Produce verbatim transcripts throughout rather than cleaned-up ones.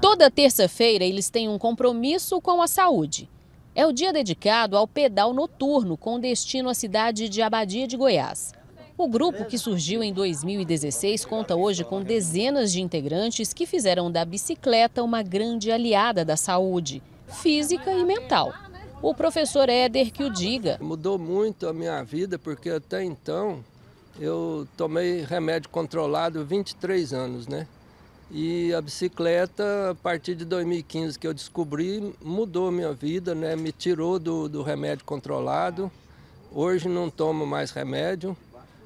Toda terça-feira eles têm um compromisso com a saúde. É o dia dedicado ao pedal noturno com destino à cidade de Abadia de Goiás. O grupo, que surgiu em dois mil e dezesseis, conta hoje com dezenas de integrantes que fizeram da bicicleta uma grande aliada da saúde, física e mental. O professor Éder que o diga. Mudou muito a minha vida, porque até então eu tomei remédio controlado há vinte e três anos, né? E a bicicleta, a partir de dois mil e quinze que eu descobri, mudou a minha vida, né? Me tirou do, do remédio controlado. Hoje não tomo mais remédio.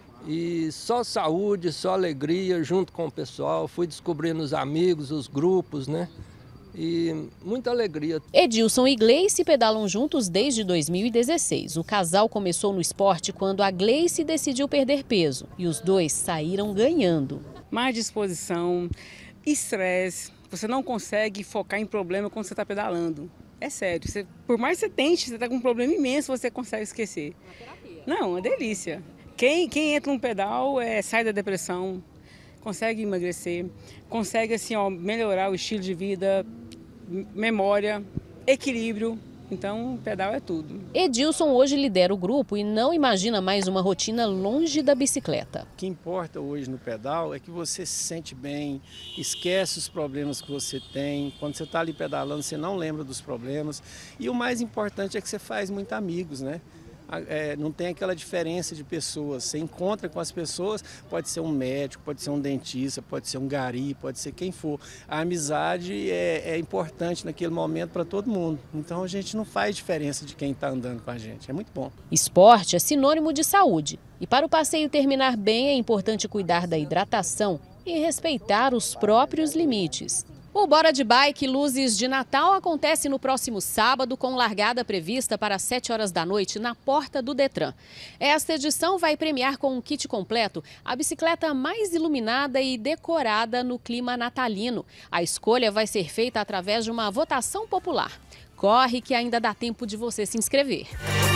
E só saúde, só alegria junto com o pessoal. Fui descobrindo os amigos, os grupos, né? E muita alegria. Edilson e Gleice pedalam juntos desde dois mil e dezesseis. O casal começou no esporte quando a Gleice decidiu perder peso. E os dois saíram ganhando. Mais disposição, estresse. Você não consegue focar em problema quando você está pedalando. É sério. Você, por mais que você tente, você está com um problema imenso, você consegue esquecer. Não, é uma delícia. Quem, quem entra num pedal é, sai da depressão, consegue emagrecer, consegue assim, ó, melhorar o estilo de vida, memória, equilíbrio. Então, pedal é tudo. Edilson hoje lidera o grupo e não imagina mais uma rotina longe da bicicleta. O que importa hoje no pedal é que você se sente bem, esquece os problemas que você tem. Quando você está ali pedalando, você não lembra dos problemas. E o mais importante é que você faz muitos amigos, né? É, não tem aquela diferença de pessoas, você encontra com as pessoas, pode ser um médico, pode ser um dentista, pode ser um gari, pode ser quem for. A amizade é, é importante naquele momento para todo mundo, então a gente não faz diferença de quem está andando com a gente, é muito bom. Esporte é sinônimo de saúde e para o passeio terminar bem é importante cuidar da hidratação e respeitar os próprios limites. O Bora de Bike Luzes de Natal acontece no próximo sábado, com largada prevista para as sete horas da noite na porta do Detran. Esta edição vai premiar com um kit completo a bicicleta mais iluminada e decorada no clima natalino. A escolha vai ser feita através de uma votação popular. Corre que ainda dá tempo de você se inscrever.